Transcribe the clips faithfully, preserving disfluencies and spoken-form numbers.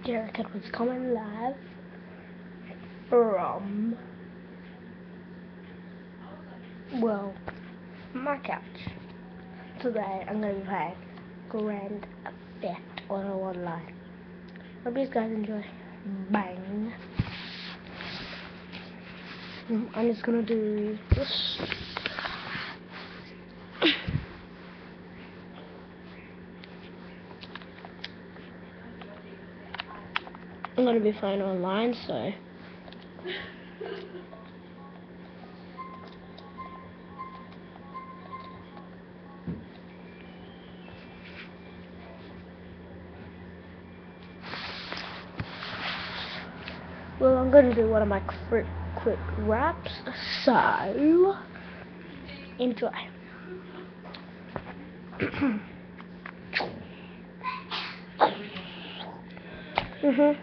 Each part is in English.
Jericho was coming live from, well, my couch. Today I'm going to be playing Grand Theft Auto Online. Hope you guys enjoy. Bang. I'm just gonna do this. I'm gonna be playing online, so well, I'm gonna do one of my quick quick raps. So enjoy. mhm.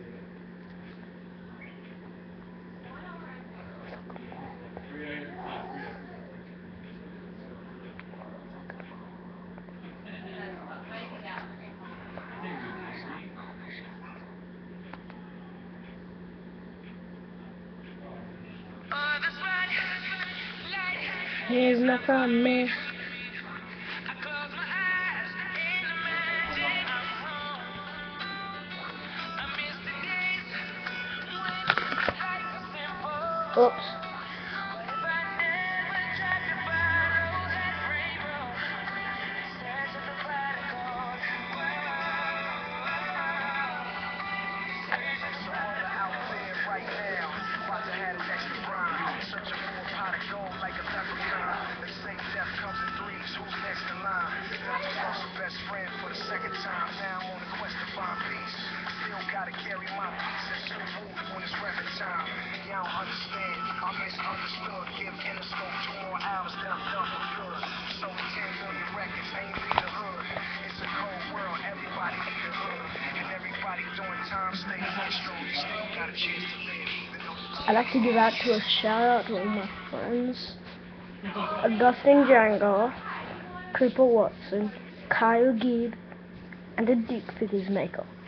Here's enough from me. Oops. Best friend for the second time. Now I'm on the quest to find peace. Still gotta carry my peace and still move when it's record time. Y'all don't understand, I'm misunderstood. Give Interscope two more albums that I'm done for good. Sold ten million records, ain't leave the hood. It's a cold world, everybody need a hood. And everybody doing time, stay strong. You still got a chance to live. I'd like to give out to a shout out to all my friends. Dustin Django, Creeper Watson, Kyle Gibb, and the Dick Figures Maker.